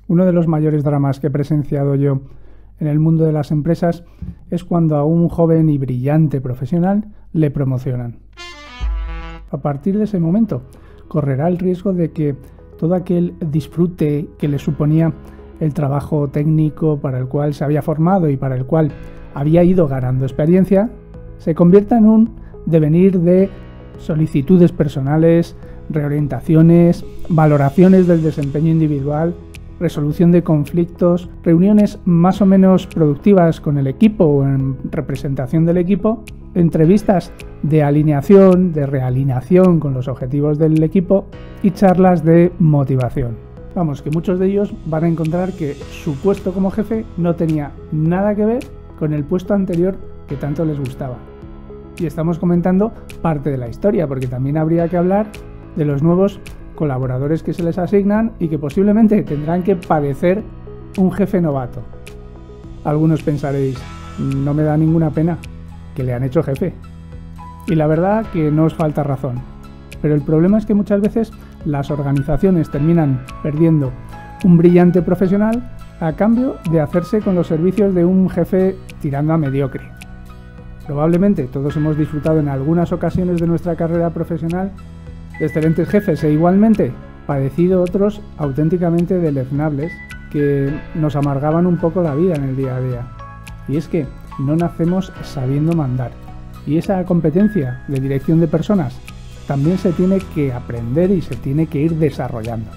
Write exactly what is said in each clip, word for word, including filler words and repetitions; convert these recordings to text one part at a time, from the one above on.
Uno de los mayores dramas que he presenciado yo en el mundo de las empresas es cuando a un joven y brillante profesional le promocionan. A partir de ese momento, correrá el riesgo de que todo aquel disfrute que le suponía el trabajo técnico para el cual se había formado y para el cual había ido ganando experiencia, se convierta en un devenir de solicitudes personales, reorientaciones, valoraciones del desempeño individual, resolución de conflictos, reuniones más o menos productivas con el equipo o en representación del equipo, entrevistas de alineación, de realineación con los objetivos del equipo y charlas de motivación. Vamos, que muchos de ellos van a encontrar que su puesto como jefe no tenía nada que ver con el puesto anterior que tanto les gustaba. Y estamos comentando parte de la historia, porque también habría que hablar de los nuevos colaboradores que se les asignan y que posiblemente tendrán que padecer un jefe novato. Algunos pensaréis, no me da ninguna pena, que le han hecho jefe. Y la verdad que no os falta razón. Pero el problema es que muchas veces las organizaciones terminan perdiendo un brillante profesional a cambio de hacerse con los servicios de un jefe tirando a mediocre. Probablemente todos hemos disfrutado en algunas ocasiones de nuestra carrera profesional de excelentes jefes e igualmente padecido otros auténticamente deleznables que nos amargaban un poco la vida en el día a día. Y es que no nacemos sabiendo mandar. Y esa competencia de dirección de personas también se tiene que aprender y se tiene que ir desarrollando.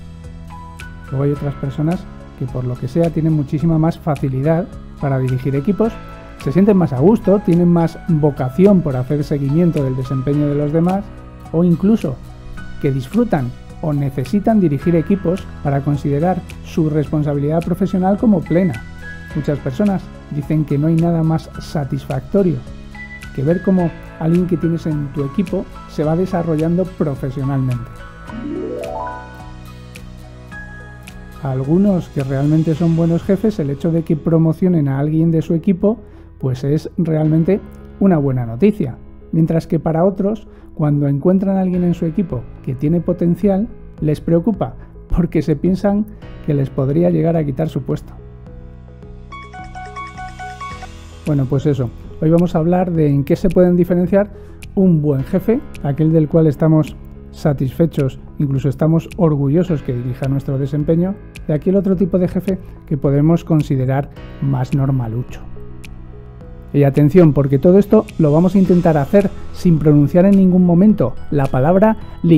Luego hay otras personas que por lo que sea tienen muchísima más facilidad para dirigir equipos, se sienten más a gusto, tienen más vocación por hacer seguimiento del desempeño de los demás o incluso que disfrutan o necesitan dirigir equipos para considerar su responsabilidad profesional como plena. Muchas personas dicen que no hay nada más satisfactorio que ver cómo alguien que tienes en tu equipo se va desarrollando profesionalmente. A algunos que realmente son buenos jefes, el hecho de que promocionen a alguien de su equipo, pues es realmente una buena noticia. Mientras que para otros, cuando encuentran a alguien en su equipo que tiene potencial, les preocupa porque se piensan que les podría llegar a quitar su puesto. Bueno, pues eso. Hoy vamos a hablar de en qué se pueden diferenciar un buen jefe, aquel del cual estamos satisfechos, incluso estamos orgullosos que dirija nuestro desempeño, de aquel otro tipo de jefe que podemos considerar más normalucho. Y atención, porque todo esto lo vamos a intentar hacer sin pronunciar en ningún momento la palabra li.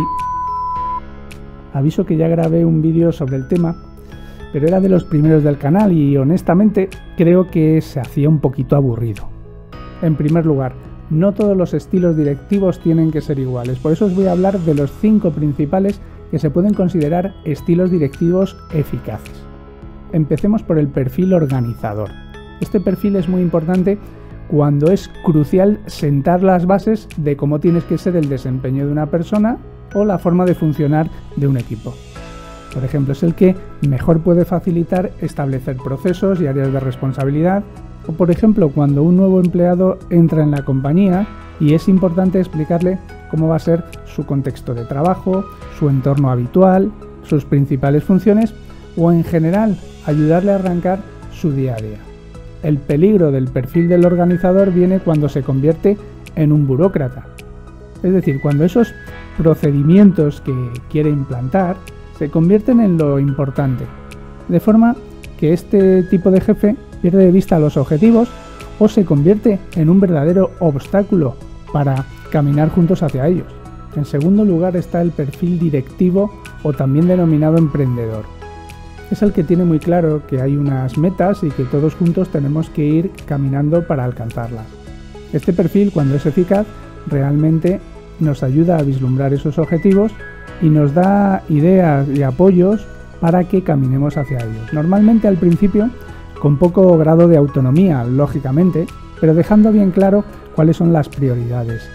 Aviso que ya grabé un vídeo sobre el tema, pero era de los primeros del canal y honestamente creo que se hacía un poquito aburrido. En primer lugar, no todos los estilos directivos tienen que ser iguales, por eso os voy a hablar de los cinco principales que se pueden considerar estilos directivos eficaces. Empecemos por el perfil organizador. Este perfil es muy importante cuando es crucial sentar las bases de cómo tienes que ser el desempeño de una persona o la forma de funcionar de un equipo. Por ejemplo, es el que mejor puede facilitar establecer procesos y áreas de responsabilidad, o por ejemplo, cuando un nuevo empleado entra en la compañía y es importante explicarle cómo va a ser su contexto de trabajo, su entorno habitual, sus principales funciones o en general ayudarle a arrancar su día a día. El peligro del perfil del organizador viene cuando se convierte en un burócrata. Es decir, cuando esos procedimientos que quiere implantar se convierten en lo importante, de forma que este tipo de jefe pierde de vista los objetivos o se convierte en un verdadero obstáculo para caminar juntos hacia ellos. En segundo lugar está el perfil directivo o también denominado emprendedor. Es el que tiene muy claro que hay unas metas y que todos juntos tenemos que ir caminando para alcanzarlas. Este perfil, cuando es eficaz, realmente nos ayuda a vislumbrar esos objetivos y nos da ideas y apoyos para que caminemos hacia ellos. Normalmente al principio con poco grado de autonomía, lógicamente, pero dejando bien claro cuáles son las prioridades.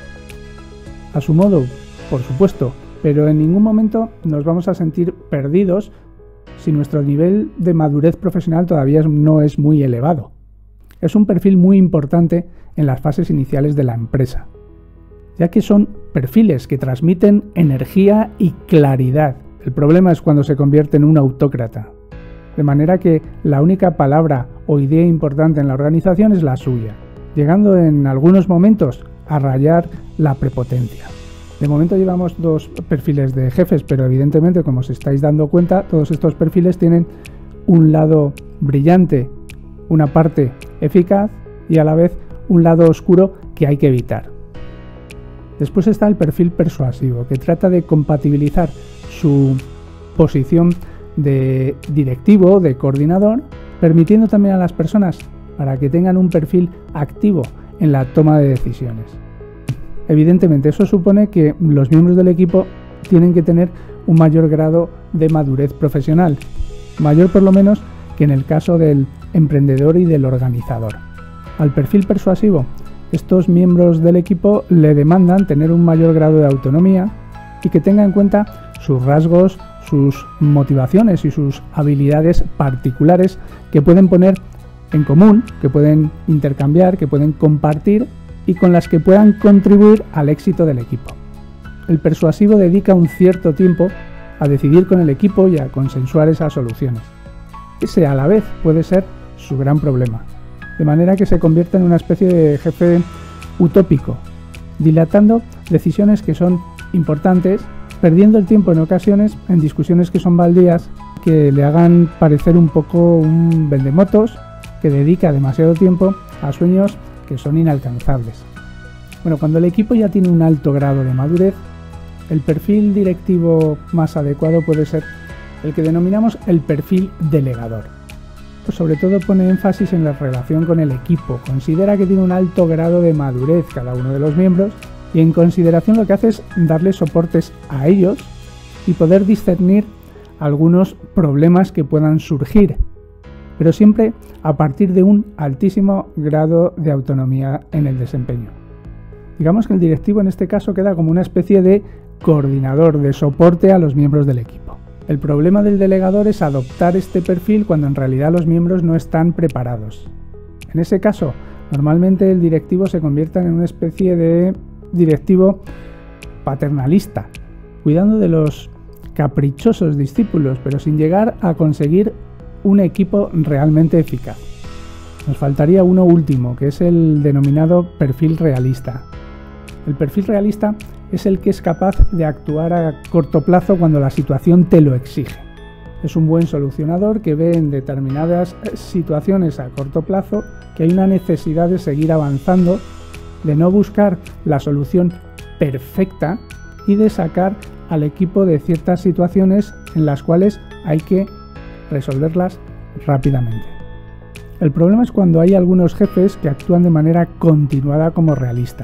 A su modo, por supuesto, pero en ningún momento nos vamos a sentir perdidos si nuestro nivel de madurez profesional todavía no es muy elevado. Es un perfil muy importante en las fases iniciales de la empresa, ya que son perfiles que transmiten energía y claridad. El problema es cuando se convierte en un autócrata. de manera que la única palabra o idea importante en la organización es la suya, llegando en algunos momentos a rayar la prepotencia. De momento llevamos dos perfiles de jefes, pero evidentemente, como os estáis dando cuenta, todos estos perfiles tienen un lado brillante, una parte eficaz y a la vez un lado oscuro que hay que evitar. Después está el perfil persuasivo, que trata de compatibilizar su posición de directivo, de coordinador, permitiendo también a las personas para que tengan un perfil activo en la toma de decisiones. Evidentemente, eso supone que los miembros del equipo tienen que tener un mayor grado de madurez profesional, mayor por lo menos que en el caso del emprendedor y del organizador. Al perfil persuasivo, estos miembros del equipo le demandan tener un mayor grado de autonomía y que tenga en cuenta sus rasgos, sus motivaciones y sus habilidades particulares que pueden poner en común, que pueden intercambiar, que pueden compartir y con las que puedan contribuir al éxito del equipo. El persuasivo dedica un cierto tiempo a decidir con el equipo y a consensuar esas soluciones. Ese a la vez puede ser su gran problema, de manera que se convierte en una especie de jefe utópico, dilatando decisiones que son importantes, perdiendo el tiempo en ocasiones en discusiones que son baldías, que le hagan parecer un poco un vendemotos, que dedica demasiado tiempo a sueños que son inalcanzables. Bueno, cuando el equipo ya tiene un alto grado de madurez, el perfil directivo más adecuado puede ser el que denominamos el perfil delegador. Pues sobre todo pone énfasis en la relación con el equipo, considera que tiene un alto grado de madurez cada uno de los miembros y en consideración lo que hace es darle soportes a ellos y poder discernir algunos problemas que puedan surgir, pero siempre a partir de un altísimo grado de autonomía en el desempeño. Digamos que el directivo en este caso queda como una especie de coordinador, de soporte a los miembros del equipo. El problema del delegador es adoptar este perfil cuando en realidad los miembros no están preparados. En ese caso, normalmente el directivo se convierte en una especie de directivo paternalista, cuidando de los caprichosos discípulos, pero sin llegar a conseguir un equipo realmente eficaz. Nos faltaría uno último, que es el denominado perfil realista. El perfil realista es el que es capaz de actuar a corto plazo cuando la situación te lo exige. Es un buen solucionador que ve en determinadas situaciones a corto plazo que hay una necesidad de seguir avanzando, de no buscar la solución perfecta y de sacar al equipo de ciertas situaciones en las cuales hay que resolverlas rápidamente. El problema es cuando hay algunos jefes que actúan de manera continuada como realista.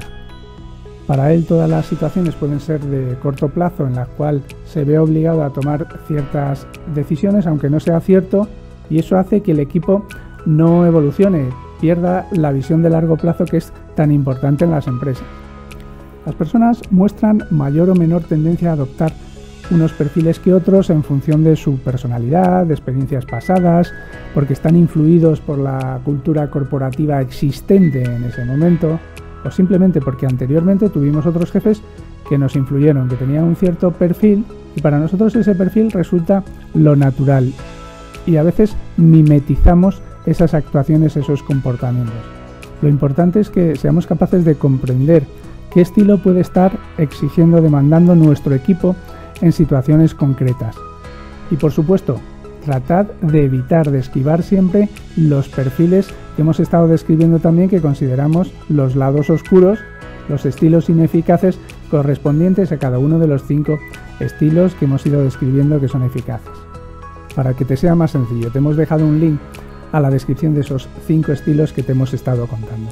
Para él todas las situaciones pueden ser de corto plazo en la cual se ve obligado a tomar ciertas decisiones aunque no sea cierto, y eso hace que el equipo no evolucione, pierda la visión de largo plazo que es tan importante en las empresas. Las personas muestran mayor o menor tendencia a adoptar unos perfiles que otros en función de su personalidad, de experiencias pasadas, porque están influidos por la cultura corporativa existente en ese momento, o simplemente porque anteriormente tuvimos otros jefes que nos influyeron, que tenían un cierto perfil y para nosotros ese perfil resulta lo natural y a veces mimetizamos esas actuaciones, esos comportamientos. Lo importante es que seamos capaces de comprender qué estilo puede estar exigiendo, demandando nuestro equipo en situaciones concretas. Y por supuesto, tratad de evitar, de esquivar siempre los perfiles que hemos estado describiendo también, que consideramos los lados oscuros, los estilos ineficaces correspondientes a cada uno de los cinco estilos que hemos ido describiendo que son eficaces. Para que te sea más sencillo, te hemos dejado un link a la descripción de esos cinco estilos que te hemos estado contando.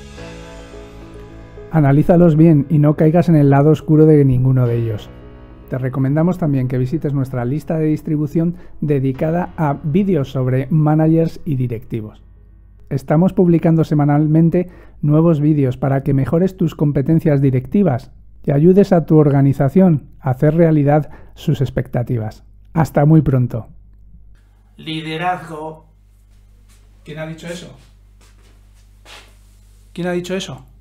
Analízalos bien y no caigas en el lado oscuro de ninguno de ellos. Te recomendamos también que visites nuestra lista de distribución dedicada a vídeos sobre managers y directivos. Estamos publicando semanalmente nuevos vídeos para que mejores tus competencias directivas y ayudes a tu organización a hacer realidad sus expectativas. Hasta muy pronto. Liderazgo. ¿Quién ha dicho eso? ¿Quién ha dicho eso?